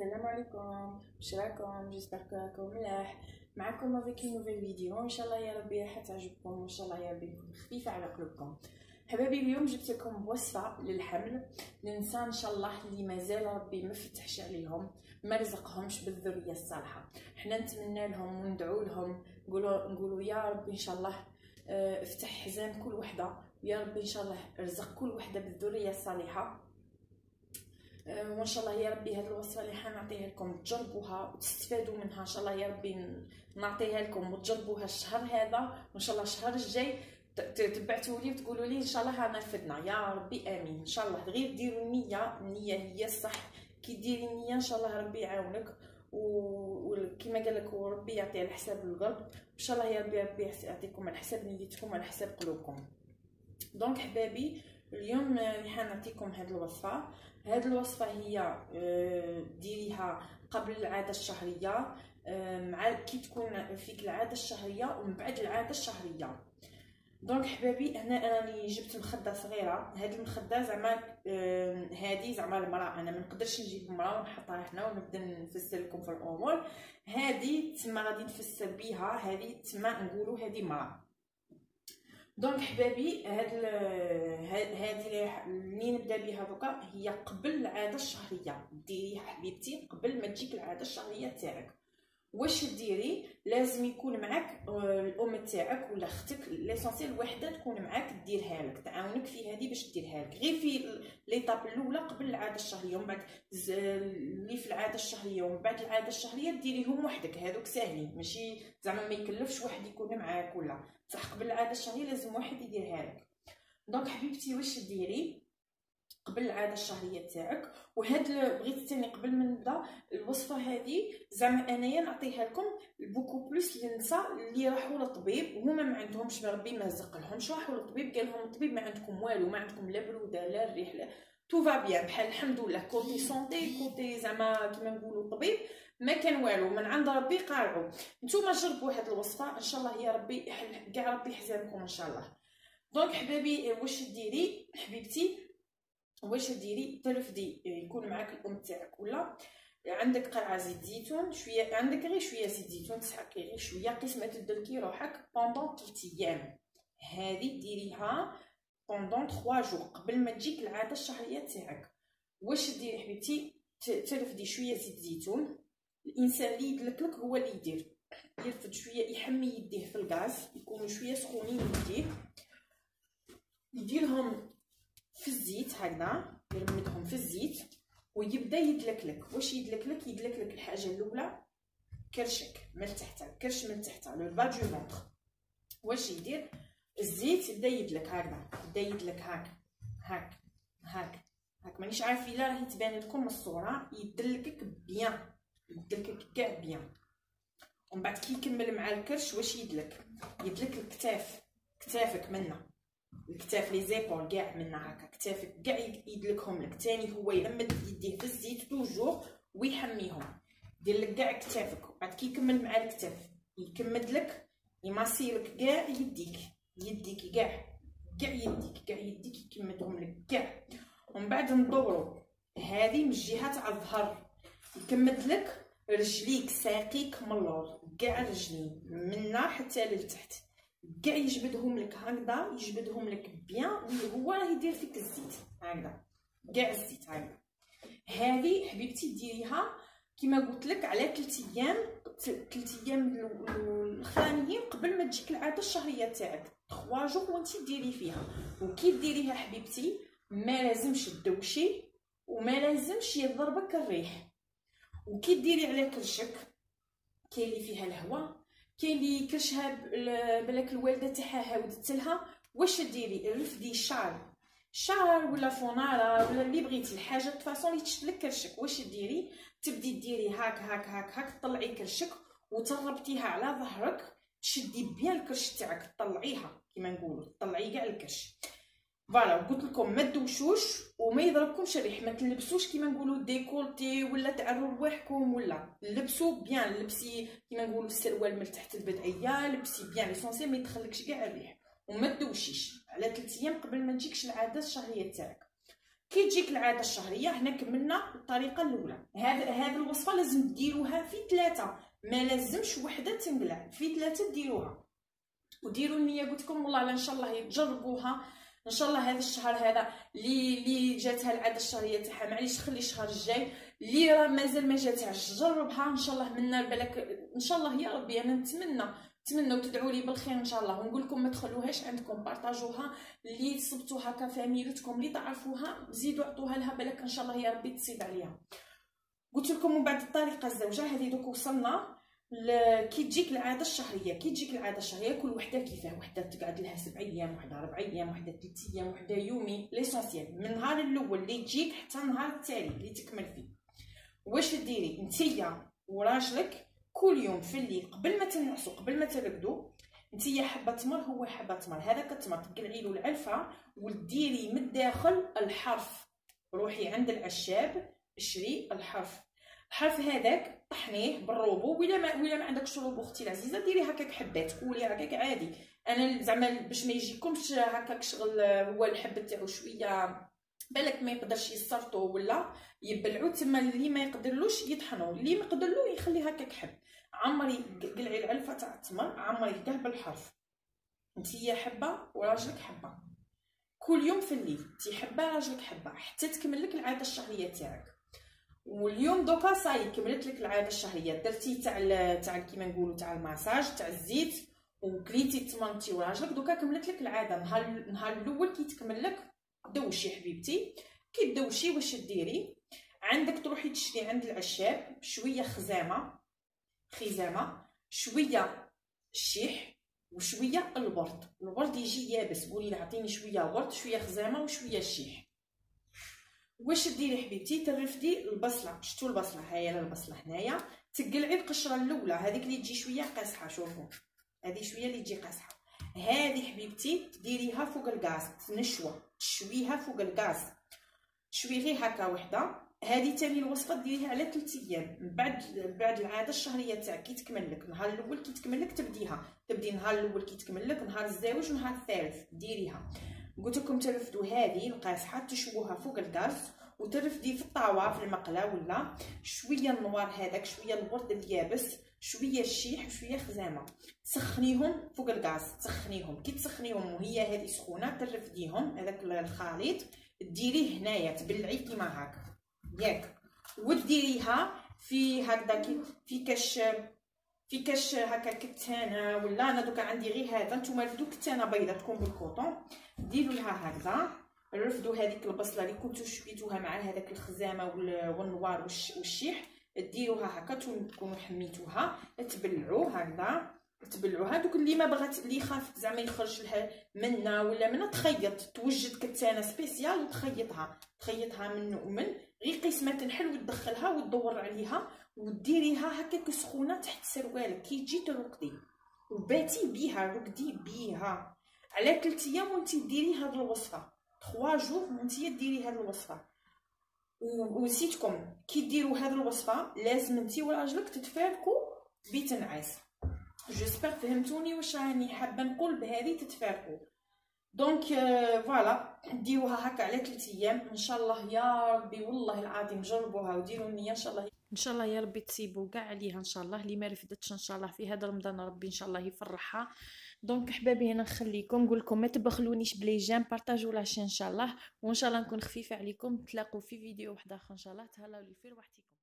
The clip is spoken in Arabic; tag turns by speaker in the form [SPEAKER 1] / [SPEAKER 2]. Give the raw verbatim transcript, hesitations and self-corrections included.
[SPEAKER 1] السلام عليكم، واش راكم؟ جيسبر راكم ملاح. معكم افيك نوفيل فيديو ان شاء الله يا ربي راح تعجبكم وان شاء الله يا ربي تكون خفيفه على قلوبكم. حبايبي اليوم جبت لكم وصفه للحمل للنساء ان شاء الله اللي مازال ربي ما فتحش عليهم، ما رزقهمش بالذريه الصالحه. حنا نتمنى لهم وندعو لهم، نقولوا نقولوا يا ربي ان شاء الله افتح حزام كل وحده، ويا ربي ان شاء الله رزق كل وحده بالذريه الصالحه. وان شاء الله يا ربي هذه الوصفه اللي حنعطيها لكم تجربوها وتستفادوا منها ان شاء الله يا ربي، نعطيها لكم وتجربوها الشهر هذا وان شاء الله الشهر الجاي تبعتوا لي وتقولوا لي ان شاء الله رانا فدنا يا ربي امين. ان شاء الله غير ديروا النيه، النيه هي الصح. كي ديري النيه ان شاء الله ربي يعاونك، وكما قال لك ربي يعطي على حساب القلب. ان شاء الله يا ربي ربي يعطيكم على حساب نيتكم وعلى حساب قلوبكم. دونك حبابي اليوم اللي حنعطيكم هذه الوصفه. هذه الوصفه هي ديريها قبل العاده الشهريه، مع كي تكون فيك العاده الشهريه ومن بعد العاده الشهريه. دونك حبابي هنا راني جبت مخده صغيره. هذه المخده زعما هذه زعما المراه، انا ما نقدرش نجيب المراه ونحطها هنا ونبدا نفسر لكم في الامور. هذه تما غادي نفسر بها، هذه تما نقولوا هذه مراه. دونك حبابي هاد هذه اللي نبدا بها دوكا هي قبل العاده الشهريه. ديريها حبيبتي قبل ما تجيك العاده الشهريه تاعك. واش ديري؟ لازم يكون معك الام تاعك ولا اختك، ليسونسيال وحده تكون معك ديرها لك، تعاونك في هذه باش ديرها لك، غير في ليطاب الاولى قبل العاده الشهريه، ومن بعد اللي في العاده الشهريه ومن بعد العاده الشهريه ديريهم وحدك. هذوك ساهلين، ماشي زعما ما يكلفش واحد يكون معاك ولا صح. قبل العاده الشهريه لازم واحد يديرها لك. دونك حبيبتي واش ديري قبل العاده الشهريه تاعك؟ وهاد بغيت ثاني قبل ما نبدا الوصفه هذه زعما انايا نعطيها لكم بوكو بلوس للنساء اللي راحوا للطبيب وهما ما عندهمش ربي ما رزق لهمش، راحوا للطبيب قال لهم الطبيب ما عندكم والو، ما عندكم لا بروده لا الريح لا تو فا بيان، بحال الحمد لله كوتي سونتي كوتي زعما كيما نقولوا الطبيب ما كان والو، من عند ربي قارعوا. نتوما جربوا هاد الوصفه ان شاء الله يا ربي يحل كاع ربي يحزنكم ان شاء الله. دونك حبابي واش ديري حبيبتي؟ واش ديري؟ ترفدي يكون معاك الام تاعك ولا عندك قرعه زيت زيتون، شويه عندك غير شويه زيت زيتون تسحقي غير شويه قسمه تدلكي روحك بوندون ثلاث ايام. هذه ديريها بوندون ثلاثة جور قبل ما تجيك العاده الشهريه تاعك. واش ديري حبيبتي؟ ترفدي شويه زيت زيتون. الانسان اللي يدلكلك هو اللي يدير يرفد شويه، يحمي يديه في الغاز يكونوا شويه سخونين يديه، يديرهم في الزيت هكذا، يرمدهم في الزيت ويبدا يدلكلك. واش يدلكلك؟ يدلكلك الحاجه الاولى كرشك من تحت، كرش من تحت لو با دو فونتر. واش يدير؟ الزيت يبدا يدلك هكذا، يبدا يدلك هاك هاك هاك هاك، مانيش عارف الا راهي تبان لكم من الصوره. يدلكك بيان، يدلكك كاع بيان. ومن بعد كي يكمل مع الكرش واش يدلك؟ يدلك الكتاف، كتافك منا الكتاف لي زيبول كاع منا هكا، كتافك كاع يدلكهم لك. تاني هو يلمد يديه في الزيت توجور ويحميهم، يدير لك كاع كتافك. بعد كي يكمل مع الكتاف يكمد لك يماسيلك كاع يديك، يديك كاع كاع يديك كاع يديك يكمدهم لك كاع. ومن بعد ندورو هذه من الجهه تاع الظهر، يكمد لك رجليك ساقيك من اللور كاع رجلين منا حتى للتحت كاع يجبدهم لك هكذا، يجبدهم لك بيان وهو راه يدير فيك الزيت هكذا كاع الزيت هكذا. هذه حبيبتي ديريها كما قلت لك على ثلاث ايام، ثلاث ايام الاخرانيين قبل ما تجيك العاده الشهريه تاعك، ثلاثة جور وانت ديري فيها. وكي ديريها حبيبتي ما لازمش تدوشي وما لازمش يضربك الريح. وكي ديري على كرشك كاين اللي فيها الهواء، كاين اللي كرشها بالك الوالده تاعها هاودت لها. واش ديري؟ رفدي الشعر، شعر ولا فوناره ولا اللي بغيتي الحاجه فاصون اللي تشدلك كرشك. واش ديري؟ تبدي ديري هاك هاك هاك هاك، طلعي كرشك وتربطيها على ظهرك، تشدي بيان الكرش تاعك تطلعيها كيما نقولوا، تطلعي كاع الكرش. فوالا قلت لكم ما تدوشوش وما يضربكمش الريح، ما تلبسوش كيما نقولوا ديكولتي ولا تعروا رواحكم، ولا لبسوا بيان، لبسي كيما نقولوا السروال من تحت البدعيه، لبسي بيان ليسونسي ما يدخلكش كاع الريح. وما تدوشيش على ثلاث ايام قبل ما تجيكش العاده الشهريه تاعك. كي تجيك العاده الشهريه هنا كملنا الطريقه الاولى. هذا هذه الوصفه لازم ديروها في ثلاثه، ما لازمش وحده تنقلع، في ثلاثه ديروها وديروا النيه. قلت لكم والله ان شاء الله تجربوها ان شاء الله. هذا الشهر هذا اللي اللي جاتها العاده الشهريه تاعها معليش خلي الشهر الجاي، اللي راه مازال ما جاتهاش جربها ان شاء الله. منا بالك ان شاء الله يا ربي. انا نتمنى نتمنى وتدعوا لي بالخير ان شاء الله، ونقول لكم ما تخلوهاش عندكم، بارطاجوها اللي تصبتوها كفاميلتكم اللي تعرفوها، زيدوا عطوها لها بالك ان شاء الله يا ربي تصيب عليها. قلت لكم من بعد الطريقه الزوجه هذه دوك وصلنا ل... كي تجيك العاده الشهريه. كي تجيك العاده الشهريه كل وحده كيفاه، وحده تقعد لها سبع ايام، وحده ربع ايام، وحده ثلاث ايام، وحده يومي. ليسونسيال من النهار الاول اللي تجيك حتى النهار التالي اللي تكمل فيه. واش ديري نتيا وراجلك كل يوم في الليل قبل ما تنعسوا قبل ما ترقدوا، نتيا حبه تمر هو حبه تمر، هذاك التمر تقلعي له العلفه وديري من الداخل الحرف. روحي عند العشاب اشري الحرف. الحرف هذاك طحنيه بالروبو، ولا ما ولا ما عندكش روبو اختي العزيزه ديري هكاك حبات كولي هكاك عادي. انا زعما باش ما يجيكمش هكاك شغل هو الحب تاعو شويه بالك ما يقدرش يصرطو ولا يبلعو، تما اللي ما يقدرلوش يطحنو، اللي ما يقدرلو يخلي هكاك حب. عمري قلعي العلفه تاع التمر عمري كاع بالحرف. نتيا حبه وراجلك حبه كل يوم في الليل، تي حبه راجلك حبه حتى تكمل لك العاده الشهريه تاعك. واليوم دوكا صاي كملت لك العاده الشهريه، درتي تاع تاع كيما نقولوا تاع الماساج تاع الزيت وكليتي تمرتي وراجلك، دوكا كملت لك العاده. النهار النهار الاول كي تكمل لك دوشي حبيبتي. كي تدوشي واش ديري؟ عندك تروحي تشري عند العشاب شويه خزامه خزامه شويه الشيح وشويه الورد. الورد يجي يابس، قولي له عطيني شويه ورد شويه خزامه وشويه الشيح. واش ديري حبيبتي؟ ترفدي البصله، شتو البصله؟ هاهي البصله هنايا، تقلعي القشره الاولى هذيك اللي تجي شويه قاصحه، شوفوا هذه شويه اللي تجي قاصحه، هذه حبيبتي ديريها فوق الغاز، تنشوه تشويها فوق الغاز، تشوي غير هكا وحده. هذه تاني الوصفه ديريها على ثلاث ايام من بعد بعد العاده الشهريه تاعك. كي تكمل لك النهار الاول كي تكمل لك تبديها، تبدي النهار الاول كي تكمل لك نهار الزواج ونهار الثالث ديريها. قلت لكم ترفدوا هذه القاصحه تشووها فوق الغاز، وترفدي في الطاوه في المقله ولا شويه النوار هذاك شويه الورد اليابس شويه الشيح وشويه خزامه، تسخنيهم فوق الغاز. تسخنيهم كي تسخنيهم وهي هذه سخونه ترفديهم هذاك الخليط ديريه هنايا تبلعيه كيما هكا ياك، وديريها في هكذا في كاش في كاش هكا كتانه ولا انا دوكا عندي غير هذا. نتوما رفدوا كتانه بيضه تكون بالكوطون ديروا لها هكذا. رفدوا هذيك البصله اللي كنتو شويتوها مع هذاك الخزامه والنوار والشيح ديروها هكا تكونوا حميتوها تبلعوا هكذا تبلعوها. دوك اللي ما بغات اللي خافت زعما يخرج لها منا ولا منا تخيط توجد كتانه سبيسيال وتخيطها تخيطها من ومن غير قسمه الحل وتدخلها وتدور عليها وديريها هكاك سخونه تحت سروالك. كي تجي ترقدي وباتي بيها رقدي بيها على ثلاث ايام وانت ديري هاد الوصفه ثلاثة جور وانت ديري هاد الوصفه. ونسيتكم كي ديروا هاد الوصفه لازم انت وراجلك تتفارقوا بتنعاس. جيسبر فهمتوني واش راني حابه نقول بهذه تتفارقوا. دونك فوالا ديروها هكا على ثلاث ايام ان شاء الله يا ربي. والله العظيم جربوها وديروا النيه ان شاء الله ان شاء الله يا ربي تصيبوا كاع عليها ان شاء الله. اللي ما رفدتش ان شاء الله في هذا رمضان ربي ان شاء الله يفرحها. دونك حبابي هنا نخليكم نقول لكم ما تبخلونيش بلي جيم بارطاجوا لاشين ان شاء الله، وان شاء الله نكون خفيفه عليكم. تلاقوا في فيديو واحد اخر ان شاء الله. تهلاو لي في رواحتكم.